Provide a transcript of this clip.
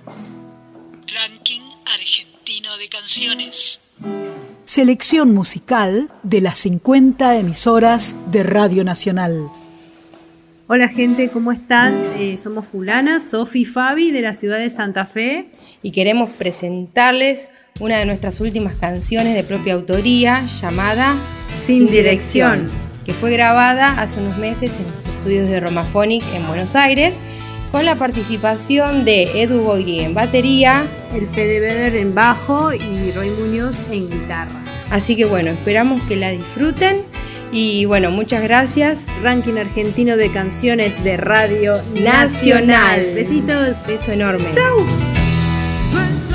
Ranking argentino de canciones. Selección musical de las 50 emisoras de Radio Nacional. Hola gente, ¿cómo están? Somos Fulana, Sofi y Fabi de la ciudad de Santa Fe. Y queremos presentarles una de nuestras últimas canciones de propia autoría llamada Sin Dirección, que fue grabada hace unos meses en los estudios de Romaphonic en Buenos Aires, con la participación de Edu Goiri en batería, el Fede Beder en bajo y Roy Muñoz en guitarra. Así que bueno, esperamos que la disfruten y bueno, muchas gracias. Ranking argentino de canciones de Radio Nacional. Besitos. Beso enorme. Chau.